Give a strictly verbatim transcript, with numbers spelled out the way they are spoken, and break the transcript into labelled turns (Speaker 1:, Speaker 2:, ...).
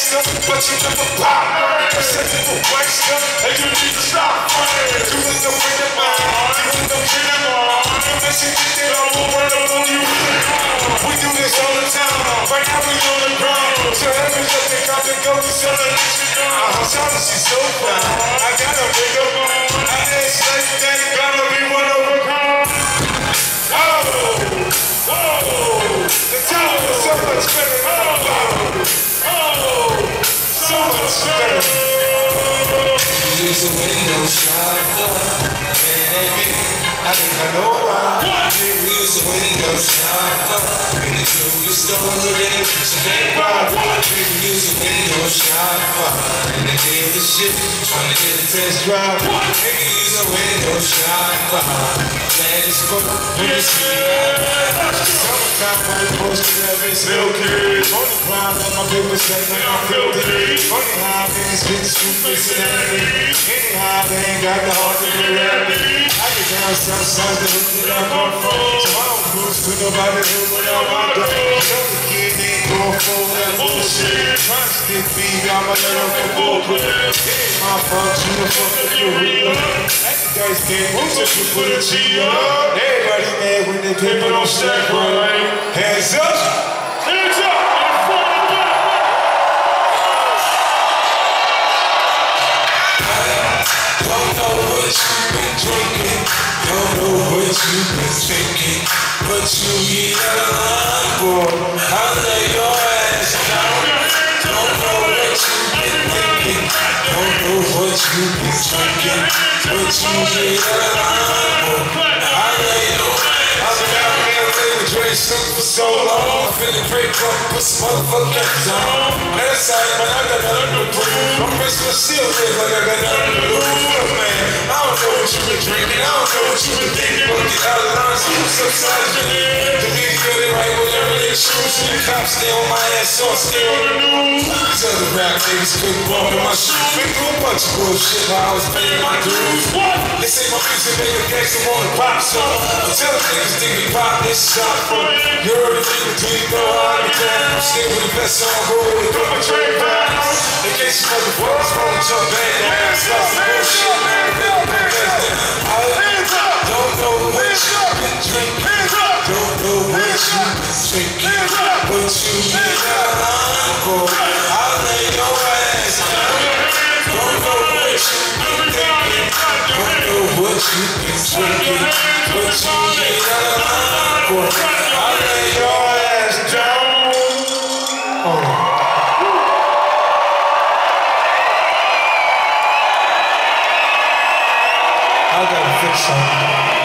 Speaker 1: gangster, but you never pop. You said you were gangster, and you need to stop. You was no friend of mine, you was no friend of mine. You mentioned you did all the work on you. We do this all the time, right now we on the ground. So every day they come and go, we sell it. I'm sorry, she's so fine. I gotta wake up, I didn't say that, gotta be one of a kind. Whoa, whoa, the time is so much better than the bottom. Oh, so much better.
Speaker 2: Use a window shopper, baby. I think I know why. Use a window shopper. In the jewelry store, then it's a big rock. Use a window shopper. In the dealership, trying to get a test drive. Use a window shopper. Glad it's full when you see it. Summertime when we posted that bitch silky. On the ground, and my people say that I'm filthy. Funny how things get stupid and everything. Anyhow, they ain't got the heart to be ready. I get down south side to hook it up on phone. So I don't cruise to nobody who without my door. Tell the kid they ain't going for that bullshit. Trying to stick me, I'ma let them for bullshit. It ain't my fault, you the fuck with your real. At the dice game, who's just to put a G up? Everybody mad when they paper don't stack right. Hands up! Hands up! Don't know what you've been drinking, don't know what you've been thinking, but you get out of line, boy, I'll lay your ass down. Don't know what you've been thinking, don't know what you've been drinking, but you get out of line, boy, I'll lay your ass down. I've been out here living drink soup for so long, I'm feeling great, but put some motherfuckers on. That's all, man, I got nothing to prove. I'm rich, but still live like I got nothing to lose, man. I don't know what you been drinking, I don't know what you been thinking, but get out of line, so you sometimes you live. The media get it right whenever they choose, and the cops stay on my ass, so I stay on the news. These other rap niggas couldn't bump in my shoes. Been through a bunch of bullshit while I was paying my dues. What? They say my music make a gangster wanna pop some. But tell them niggas think we pop this shot from. You heard the people, do you know how I be down? I'm still with the best on road with my train vibes. In case you motherfuckers wanna jump back and ass off the bullshit, man. Don't know what you've been drinking, don't know what you've been drinking, but you get out of line, boy, I'll lay your ass down. Don't know what you've been thinking, don't know what you've been drinking, but you get out of line, boy, I'll lay your ass down. Oh. I gotta fix something.